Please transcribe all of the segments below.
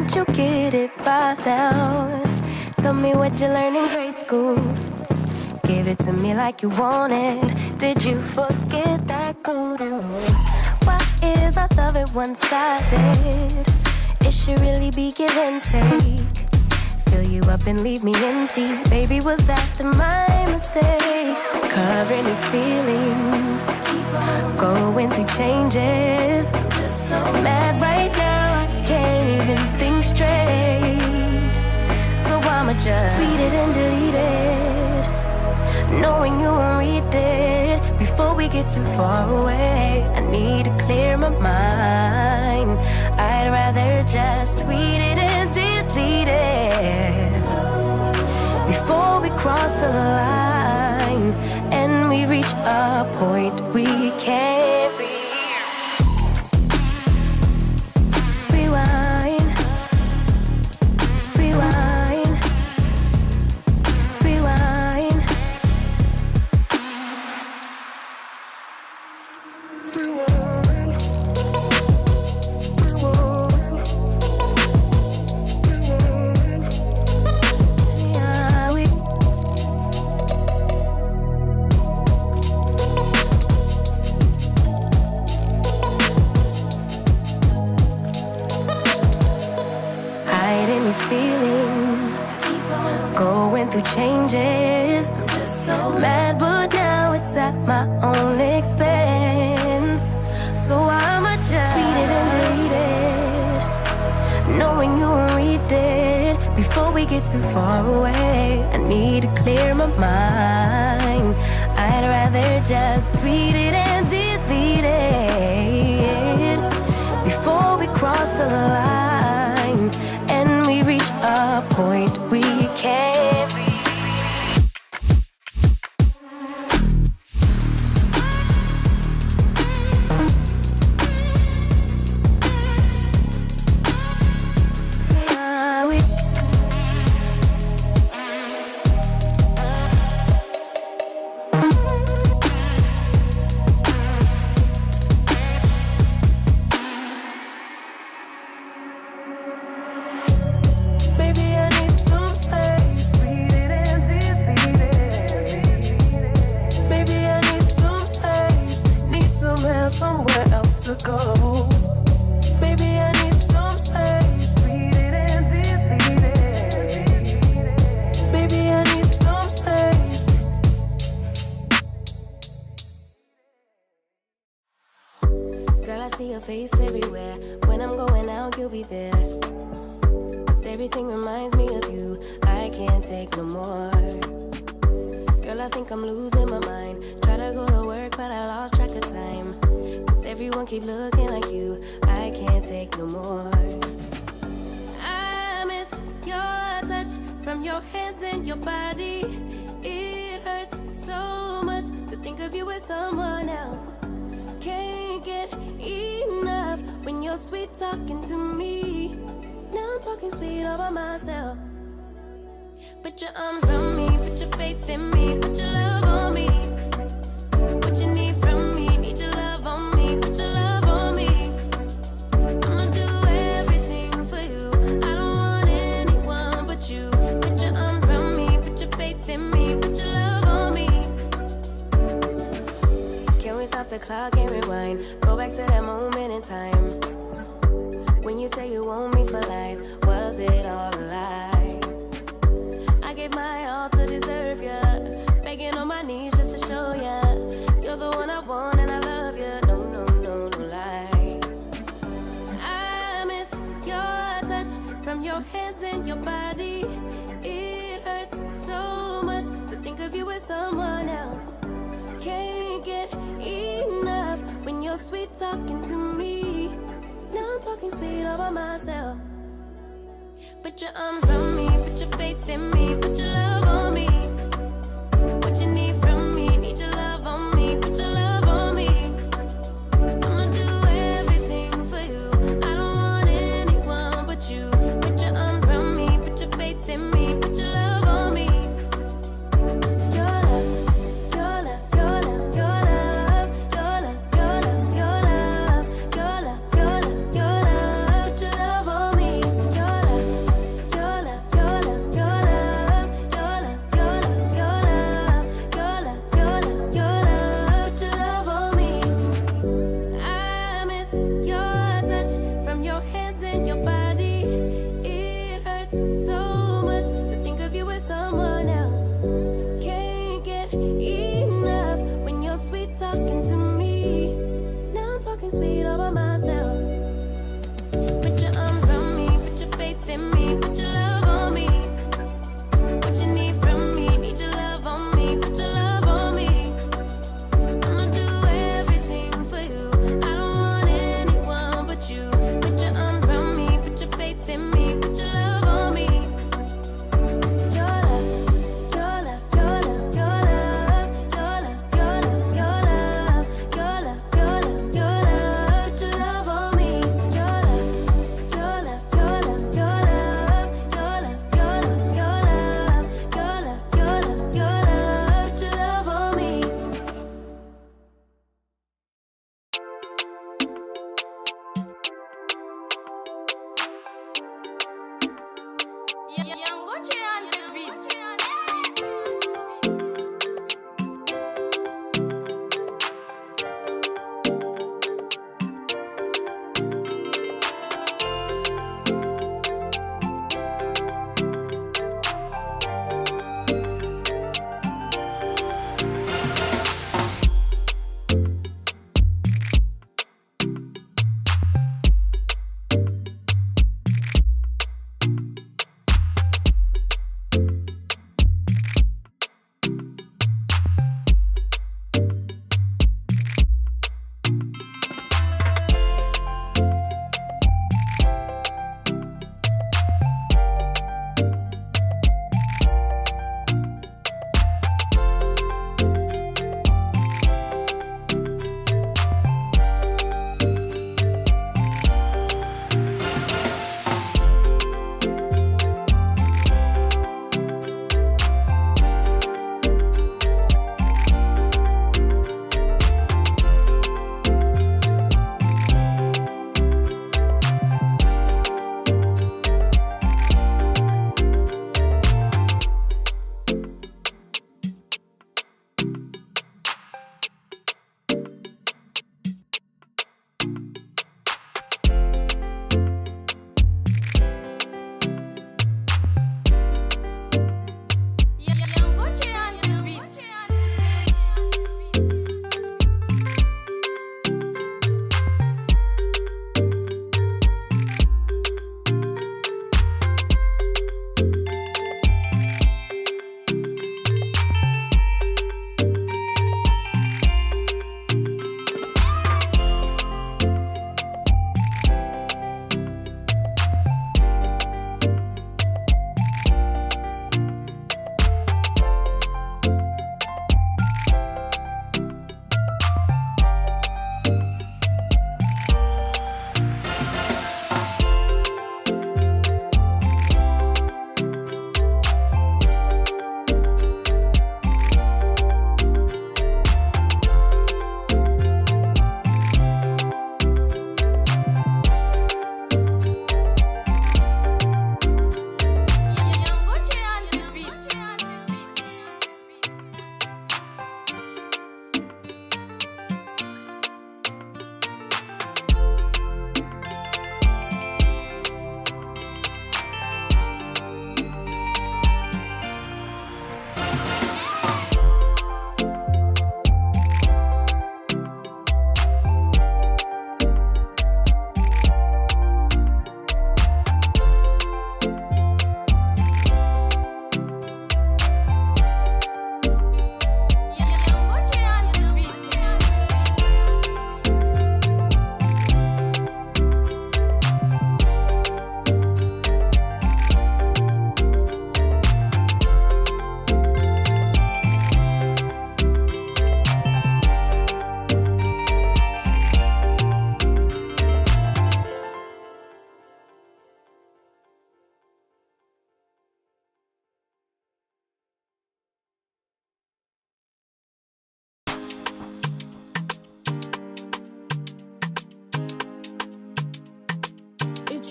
Don't you get it by now? Tell me what you learned in grade school. Give it to me like you want it. Did you forget that code? Why is our love at one-sided? It should really be give and take. Fill you up and leave me empty. Baby, was that my mistake? Covering his feelings, going through changes. I'm just so mad right now, I can't even think straight. So I'ma just tweet it and delete it, knowing you won't read it. Before we get too far away, I need to clear my mind. I'd rather just tweet it and delete it before we cross the line and we reach a point we can't reach. Rewind, rewind, rewind. Changes. I'm just so mad, but now it's at my own expense. So I'ma just tweet it and delete it, knowing you won't read it. Before we get too far away, I need to clear my mind. I'd rather just tweet it and delete it before we cross the line and we reach a point we can't reach. Face everywhere. When I'm going out, you'll be there. 'Cause everything reminds me of you. I can't take no more. Girl, I think I'm losing my mind. Try to go to work, but I lost track of time. 'Cause everyone keep looking like you. I can't take no more. I miss your touch from your hands and your body. It hurts so much to think of you as someone else. Can't get enough when you're sweet talking to me. Now I'm talking sweet all by myself. Put your arms around me, put your faith in me, put your love on me. What you need from me, need your love on me, put your love on me. I'ma do everything for you. I don't want anyone but you. Put your arms around me, put your faith in me, put your love on me. Can we stop the clock and rewind? Go back to that moment in time when you say you want me for life. Was it all a lie? I gave my all to deserve ya, begging on my knees just to show ya you're the one I want and I love ya. No, no, no, no lie. I miss your touch from your hands and your body. It hurts so much to think of you as someone else. Can't get enough when you're sweet talking to me. Now I'm talking sweet all by myself. Put your arms around me, put your faith in me, put your love on me. What you need from me, need your love on me, put your love on me. I'ma do everything for you. I don't want anyone but you. Put your arms around me, put your faith in me, put your love on me. Your love, your love, your love, your love, your love, your love, your love, your love, your love, your love. Put your love on me. Your love.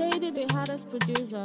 Shady, they had us producer.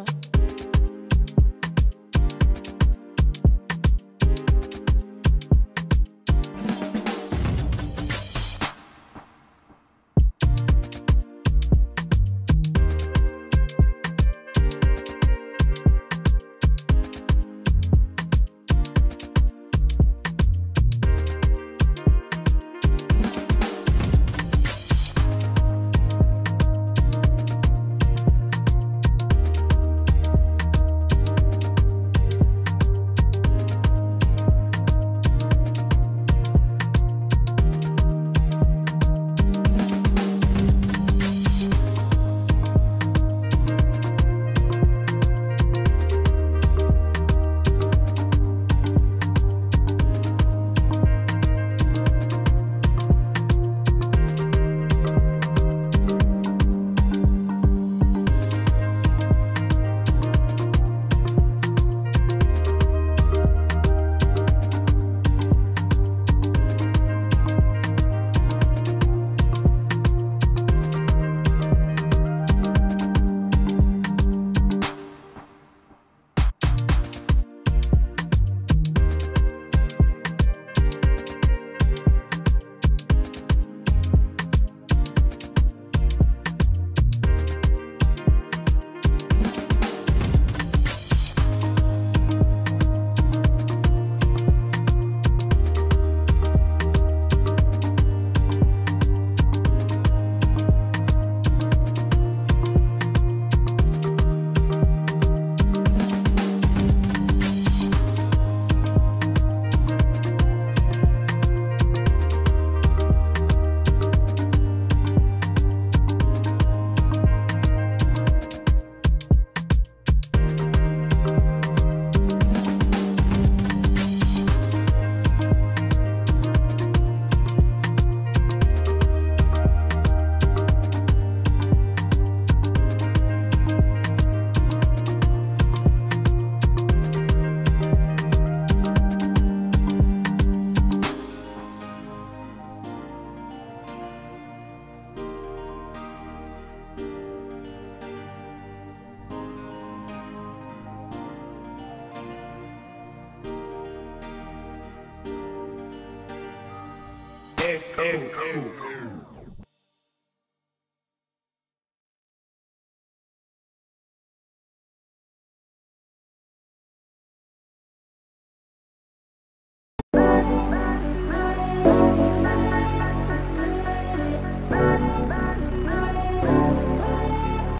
Echo.